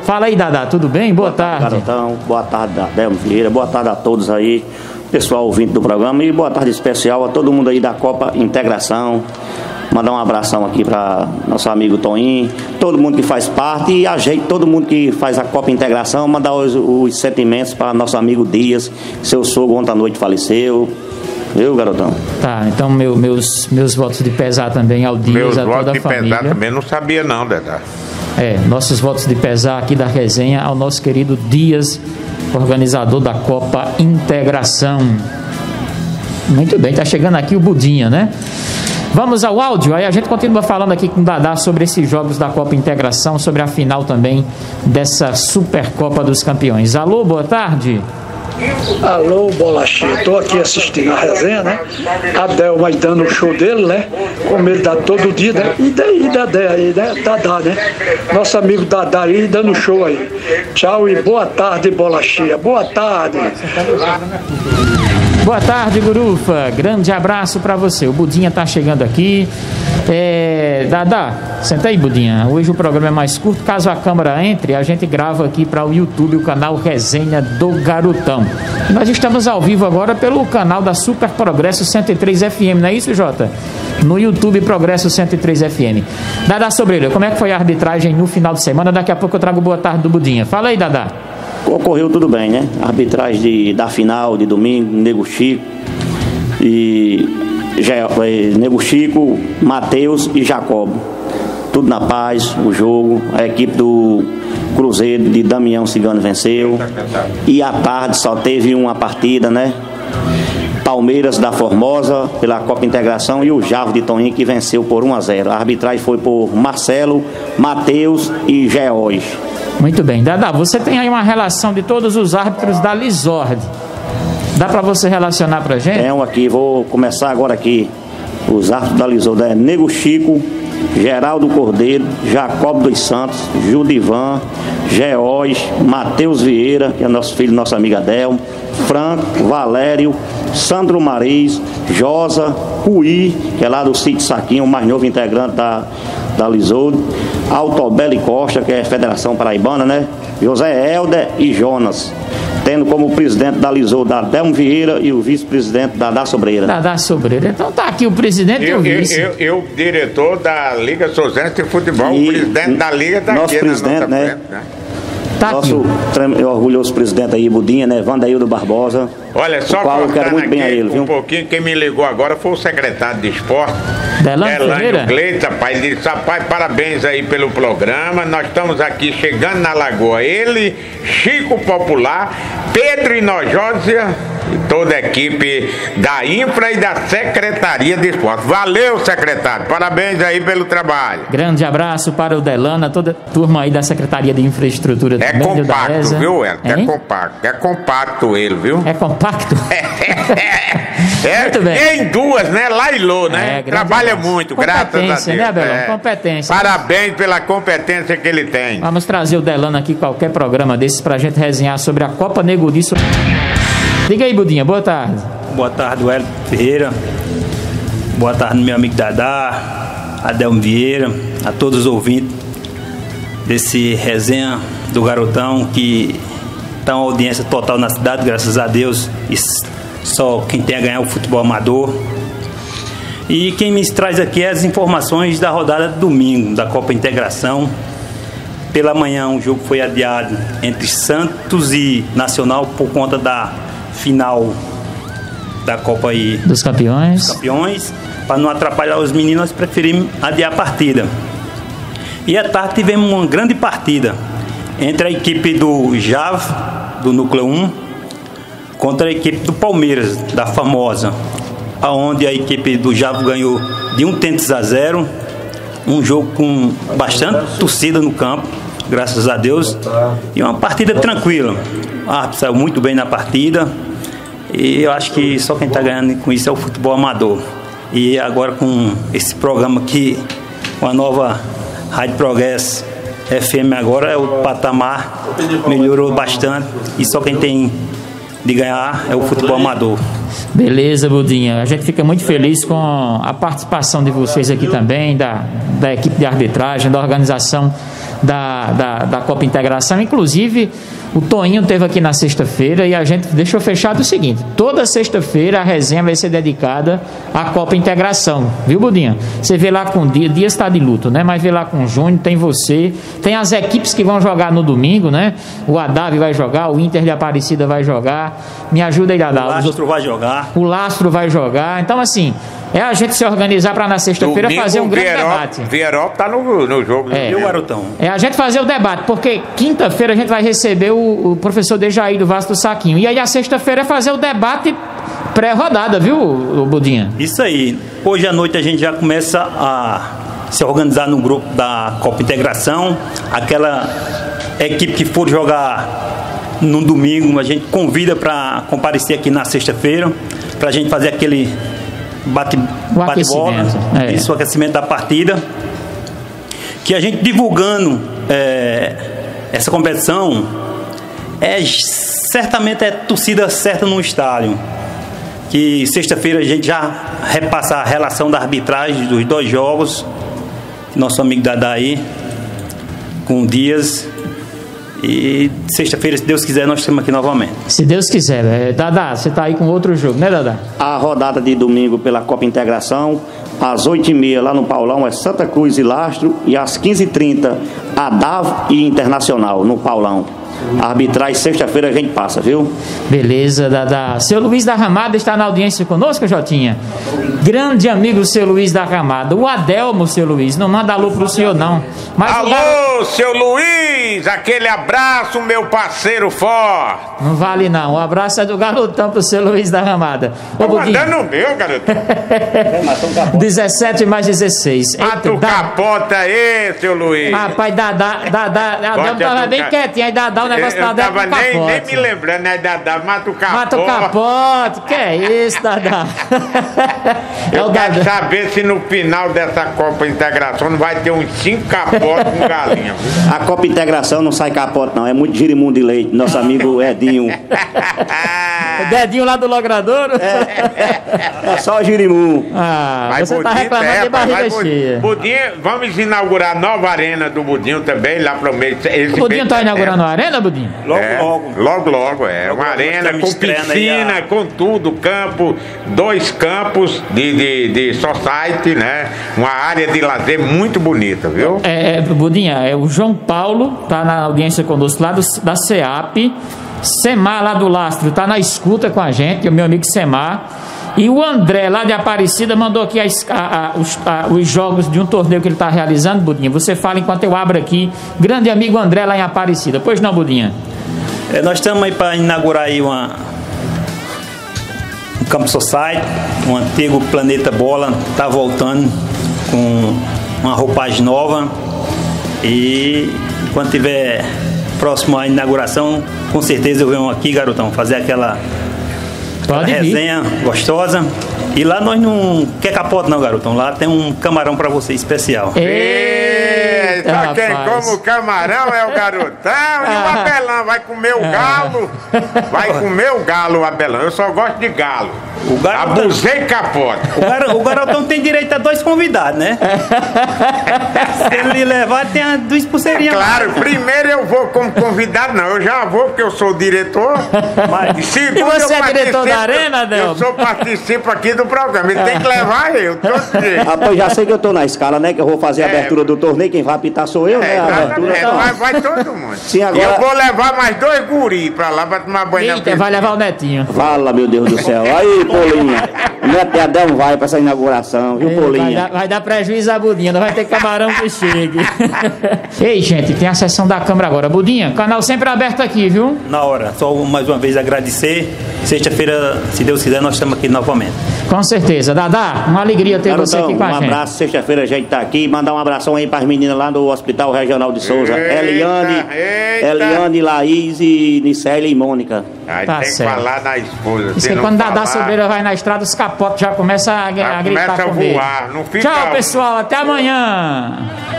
Fala aí, Dadá, tudo bem? Boa tarde. Garotão, boa tarde, Adelmo Vieira, boa tarde a todos aí, pessoal ouvinte do programa, e boa tarde especial a todo mundo aí da Copa Integração. Mandar um abração aqui para nosso amigo Toninho, todo mundo que faz parte e a gente, todo mundo que faz a Copa Integração. Mandar os sentimentos para nosso amigo Dias, seu sogro ontem à noite faleceu. Viu, garotão? Tá, então meus votos de pesar também ao Dias, a toda a família. Meus votos de pesar também não sabia não, Dedá. Nossos votos de pesar aqui da resenha ao nosso querido Dias, organizador da Copa Integração. Muito bem, tá chegando aqui o Budinha, né? Vamos ao áudio, aí a gente continua falando aqui com o Dadá sobre esses jogos da Copa Integração, sobre a final também dessa Supercopa dos Campeões. Alô, boa tarde. Alô, Bolachinha, tô aqui assistindo a resenha, né? Adel vai dando o show dele, né? Como ele dá todo dia, né? E daí, Dadé aí, né? Dadá, né? Nosso amigo Dadá aí dando show aí. Tchau e boa tarde, Bolachinha. Boa tarde. Boa tarde, Gurufa. Grande abraço para você. O Budinha tá chegando aqui. Dadá, senta aí, Budinha. Hoje o programa é mais curto. Caso a câmera entre, a gente grava aqui para o YouTube, o canal Resenha do Garotão. E nós estamos ao vivo agora pelo canal da Super Progresso 103 FM, não é isso, Jota? No YouTube Progresso 103 FM. Dadá Sobreira, como é que foi a arbitragem no final de semana? Daqui a pouco eu trago boa tarde do Budinha. Fala aí, Dadá. Ocorreu tudo bem, né? Arbitragem da final de domingo, Nego Chico Nego Chico, Matheus e Jacobo. Tudo na paz, o jogo. A equipe do Cruzeiro de Damião Cigano venceu. E à tarde só teve uma partida, né? Palmeiras da Formosa pela Copa Integração e o Javo de Toninho que venceu por 1-0. A arbitragem foi por Marcelo, Matheus e Geós. Muito bem. Dadá, você tem aí uma relação de todos os árbitros da Lisord. Dá para você relacionar pra gente? Tenho aqui, vou começar agora aqui. Os árbitros da Lisord é Nego Chico, Geraldo Cordeiro, Jacob dos Santos, Judivan, Geós, Matheus Vieira, que é nosso filho, nosso amigo Adelmo, Franco, Valério, Sandro Mariz, Josa, Cuí, que é lá do Sítio Saquinho, o mais novo integrante da Lisord, Altobelli Costa, que é a Federação Paraibana, né? José Helder e Jonas. Tendo como presidente da Lisord Adelmo Vieira e o vice-presidente Dadá Sobreira. Dadá Sobreira. Então tá aqui o presidente e o vice. Eu, diretor da Liga Souzense de Futebol, o presidente da Liga da nosso presidente, né? Frente, né? Tá nosso orgulhoso presidente aí, Budinha, né? Vandaildo Barbosa. Olha, só eu quero muito bem a ele, viu? Um pouquinho, quem me ligou agora foi o secretário de esporte, Delano Gleitz, rapaz. Ele disse, rapaz, parabéns aí pelo programa. Nós estamos aqui chegando na Lagoa. Ele, Chico Popular, Pedro Inojósia e toda a equipe da Infra e da Secretaria de Esporte. Valeu, secretário. Parabéns aí pelo trabalho. Grande abraço para o Delana, toda a turma aí da Secretaria de Infraestrutura. É também, compacto, viu, Hélio? É compacto ele, viu? É compacto? Muito bem. Em duas, né? Lailô, né? Trabalha abraço. Muito, graças a Deus. Né, Belão? Competência. Parabéns pela competência que ele tem. Vamos trazer o Delano aqui, qualquer programa desses, pra gente resenhar sobre a Copa Nego Disso. Diga aí, Budinha, boa tarde. Boa tarde, Hélio Ferreira. Boa tarde, meu amigo Dadá, Adelmo Vieira, a todos os ouvintes desse resenha do Garotão, que está uma audiência total na cidade, graças a Deus. E só quem tem a ganhar é o futebol amador. E quem me traz aqui é as informações da rodada de domingo, da Copa Integração. Pela manhã, o jogo foi adiado entre Santos e Nacional por conta da final da Copa aí dos Campeões. Para não atrapalhar os meninos, nós preferimos adiar a partida. E à tarde tivemos uma grande partida entre a equipe do JAV, do Núcleo 1, contra a equipe do Palmeiras, da Famosa, onde a equipe do JAV ganhou de 1-0, um jogo com bastante torcida no campo, graças a Deus, e uma partida tranquila. O árbitro saiu muito bem na partida, e eu acho que só quem está ganhando com isso é o futebol amador. E agora com esse programa aqui, com a nova Rádio Progresso FM agora, o patamar melhorou bastante, e só quem tem de ganhar é o futebol amador. Beleza, Budinha. A gente fica muito feliz com a participação de vocês aqui também, da equipe de arbitragem, da organização da Copa Integração. Inclusive, o Toninho esteve aqui na sexta-feira e a gente deixou fechado o seguinte: toda sexta-feira a resenha vai ser dedicada à Copa Integração, viu, Budinha? Você vê lá com o Dias está de luto, né? Mas vê lá com o Júnior, tem você, tem as equipes que vão jogar no domingo, né? O Adave vai jogar, o Inter de Aparecida vai jogar. Me ajuda aí, Adave. O Lastro vai jogar. O Lastro vai jogar. Então, assim, é a gente se organizar para na sexta-feira fazer um grande debate. Vieró tá no jogo. E o Garotão? É a gente fazer o debate, porque quinta-feira a gente vai receber o professor Dejaí do Vasco do Saquinho. E aí a sexta-feira é fazer o debate pré-rodada, viu, Budinha? Isso aí. Hoje à noite a gente já começa a se organizar no grupo da Copa Integração. Aquela equipe que for jogar no domingo, a gente convida para comparecer aqui na sexta-feira, para a gente fazer aquele bate-bola, isso, o aquecimento da partida, que a gente divulgando essa competição, certamente é torcida certa no estádio, que sexta-feira a gente já repassa a relação da arbitragem dos 2 jogos, nosso amigo Dadaí com o Dias. E sexta-feira, se Deus quiser, nós estamos aqui novamente. Se Deus quiser. Dadá, você está aí com outro jogo, né, Dadá? A rodada de domingo pela Copa Integração, às 8h30 lá no Paulão, é Santa Cruz e Lastro, e às 15h30 Adave e Internacional no Paulão. A arbitragem sexta-feira a gente passa, viu? Beleza, Dadá. Seu Luiz da Ramada está na audiência conosco, Jotinha? Grande amigo, seu Luiz da Ramada. O Adelmo, seu Luiz, não manda alô pro senhor, não. Mas alô, seu Luiz, aquele abraço, meu parceiro forte. Não vale não, o abraço é do garotão pro seu Luiz da Ramada. Tô mandando o meu, garotão. 17 mais 16. Mata o capota aí, seu Luiz. Rapaz, Adelmo tava bem quietinho, aí Dadá o negócio da Dadá. Eu tava nem me lembrando, né, Dadá? Mata o capote. Mata o capote, que é isso, Dadá? Eu quero saber se no final dessa Copa Integração não vai ter uns 5 capotes com galinha. A Copa Integração não sai capote, não. É muito girimundo de leite. Nosso amigo Edinho. O Dedinho lá do Logradouro? É só girimundo. Você Budinho tá reclamando de barriga cheia. Budinho, vamos inaugurar a nova arena do Budinho também, lá pro meio. O Budinho tá inaugurando a arena, Budinho? Logo. Uma arena com piscina, com tudo, campo, 2 campos de society, né? Uma área de lazer muito bonita, viu? Budinha, o João Paulo tá na audiência conosco lá da CEAP. Semar lá do Lastro tá na escuta com a gente, o meu amigo Semar. E o André lá de Aparecida mandou aqui os jogos de um torneio que ele está realizando, Budinha. Você fala enquanto eu abro aqui. Grande amigo André lá em Aparecida. Pois não, Budinha? Nós estamos aí para inaugurar aí um Campo Society, um antigo Planeta Bola, está voltando com uma roupagem nova. E quando tiver próximo à inauguração, com certeza eu venho aqui, garotão, fazer aquela resenha gostosa. E lá nós não quer capote não, garotão. Lá tem um camarão pra você especial. Só quem come o camarão é o garotão e o Abelão. Vai comer o galo. Vai comer o galo, o Abelão. Eu só gosto de galo. Abusei capote. O garotão tem direito a 2 convidados, né? Se ele levar, tem as 2 pulseirinhas. Claro, primeiro eu vou como convidado, não. Eu já vou porque eu sou o diretor. E você é diretor da arena, Del? Eu participo aqui do programa. Ele tem que levar eu. Rapaz, já sei que eu tô na escala, né? Que eu vou fazer a abertura do torneio. Quem vai apitar sou eu, né? Vai todo mundo. Sim, agora... E eu vou levar mais 2 guris pra lá pra tomar banho. Eita, vai levar o Netinho. Fala, meu Deus do céu. Aí, Polinha. O Neto e Adão vai pra essa inauguração, viu, Polinha? Vai dar prejuízo a Budinha, não vai ter camarão que chegue. Ei, gente, tem a sessão da Câmara agora. Budinha, canal sempre aberto aqui, viu? Na hora. Só mais uma vez agradecer. Sexta-feira, se Deus quiser, nós estamos aqui novamente. Com certeza. Dadá, uma alegria ter você aqui com a gente. Um abraço, sexta-feira a gente tá aqui. Mandar um abração aí para as meninas lá do Hospital Regional de Souza. Eliane, Laís e Nicélia e Mônica. Aí tá tem certo. Que falar na esposa. Isso quando Dadá Sobreira vai na estrada, os capotes já começam a gritar com ele. Começa a voar. Não fica... Tchau, pessoal. Até amanhã.